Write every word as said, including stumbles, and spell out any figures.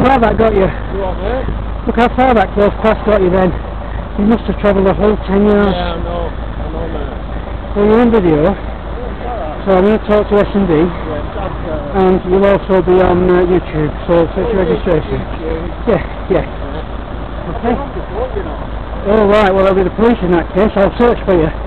far that got you. You want it? Look how far that close pass got you then. You must have travelled the whole ten yards. Yeah, I know. I know, man. Well, you're on video, so I'm going to talk to S and D, Yeah, and you'll also be on uh, YouTube, so search your registration. Yeah, yeah. Okay. Oh right, well I'll be the police in that case, I'll search for you.